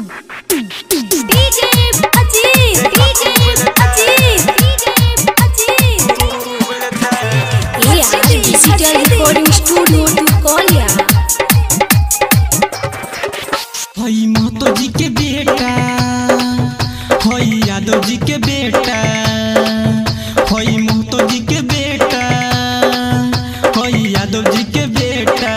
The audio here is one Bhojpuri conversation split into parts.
डीजे अजीत ये आज डिजिटल रिकॉर्डिंग स्टूडियो तुरकोलिया। हई महतो जी के बेटा, हई यादव जी के बेटा, हई महतो जी के बेटा, हई यादव जी के बेटा।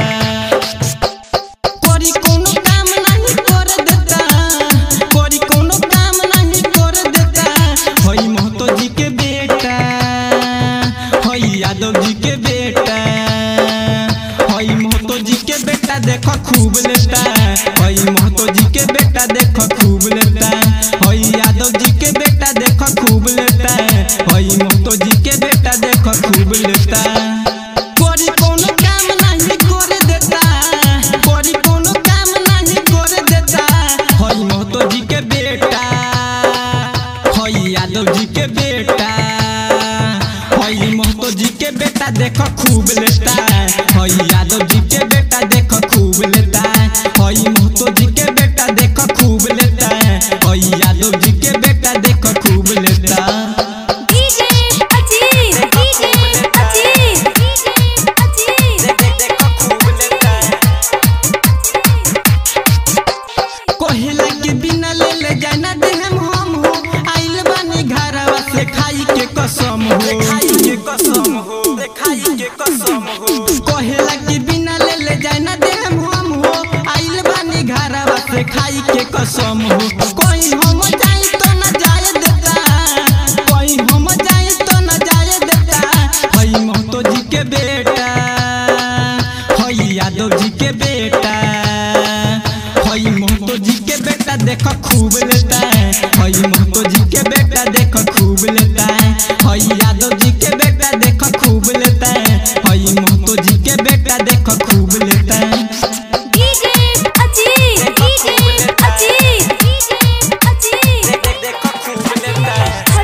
कोरी कोनो काम नहीं कर देता, कोरी कोनो काम नहीं कर देता। हई महतो जी के बेटा, हई यादव जी के बेटा, हई महतो जी के बेटा देखो खूब लेता। हई महतो जी के बेटा देखो खूब लेता, हई यादव जी के बेटा देखो खूब लेता, हई महतो जी के बेटा देखो खूब लेता। कोरी कोनो काम नहीं कर देता, कोरी कोनो काम नहीं कर देता। हई महतो जी के बेटा, हई यादव जी के बेटा, हई महतो जी के बेटा देखो खूब लेता। हई यादव जी के बेटा देखो खूब लेता, हई महतो जी के बेटा देखो खूब लेता, हई यादव जी के बेटा देखो खूब लेता। डीजे अजीत देखो खूब लेता। कोहिला के बिना ले ले जाना दे हम हो, आइल बानी घरवा से खाई के कसम हो, खाई के कसम हो, खाई के कसम हो। कोहिला के बिना ले ले जाना दे हम हो, आइल बानी घरवा से खाई के कसम हो। कोई हम जाई तो न जाए देता, कोई हम जाई तो न जाए देता। हई महतो जी के बेटा, हई यादव जी के बेटा, हई महतो जी के बेटा देखो खूब लेता। हई महतो जी के बेटा देखो खूब लेता, हई यादव जी के बेटा देखो खूब लेता, हई महतो जी के बेटा देखो खूब लेता। डीजे अजीत देखो खूब लेता।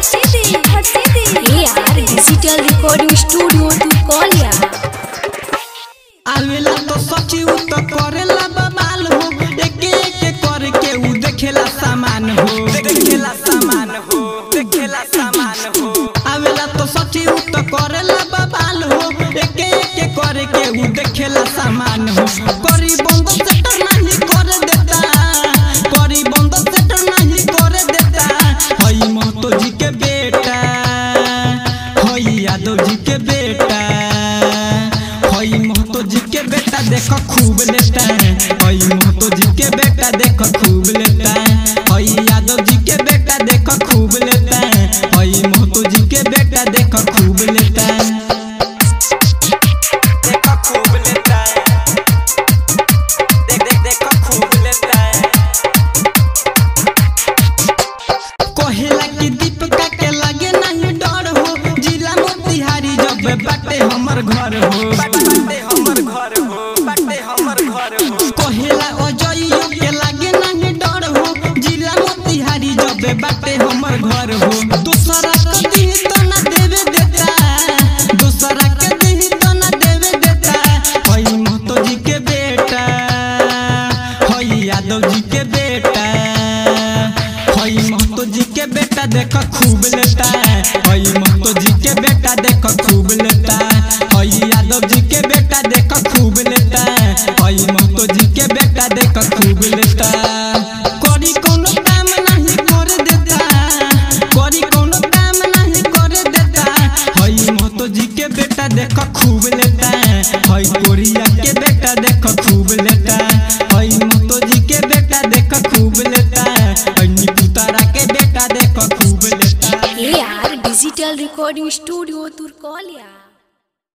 ये आज डिजिटल रिकॉर्डिंग स्टूडियो तुरकोलिया। आवेला तो सची उ तो करेला बवाल हो, एक एक करके उ देखेला सामान हो, देखेला सामान हो, देखेला सामान हो। आवेला तो सची उ तो करेला बवाल हो, एक एक करके उ देखेला सामान हो। करी बंद सेटर नहीं कर देता, करी बंद सेटर नहीं कर देता। हई महतो जी के बेटा, हई यादव जी के बेटा, हई महतो जी के बेटा देखो खूब लेता। हई महतो जी के बेटा देखो खूब लेता, हई यादव जी के बेटा देखो खूब लेता, हई महतो जी के बेटा देखो खूब लेता। देखो खूब लेता, देखो खूब लेता। कोहिला की दीपका के लगे नहीं डर हो, जिला मोतिहारी जब बाटे हमर घर हो, बाटे हमर घर हो, बाटे हमर घर हो। कोहिला अजइयो के लगे नहीं डर हो, जिला मोतिहारी जब बाटे हमर घर हो। दूसरा के दी तो ना देवे देता, दूसरा के दी तो ना देवे देता। हई महतो जी के बेटा, हई यादव जी के बेटा, हई महतो जी के बेटा देखो खूब लेता। हई महतो जी के बेटा देखो खूब लेता, हई यादव जी के बेटा देखो खूब लेता, हई महतो जी के बेटा देखो खूब लेता। कोरी कोनो काम नहीं कर देता, कोरी कोनो काम नहीं कर देता। हई महतो जी के बेटा देखो खूब लेता, हई कोरिया के बेटा देखो खूब लेता, हई महतो जी के बेटा देखो खूब लेता, हई निपुतारा के बेटा देखो खूब लेता। ये आज डिजिटल रिकॉर्डिंग स्टूडियो तुरकोलिया।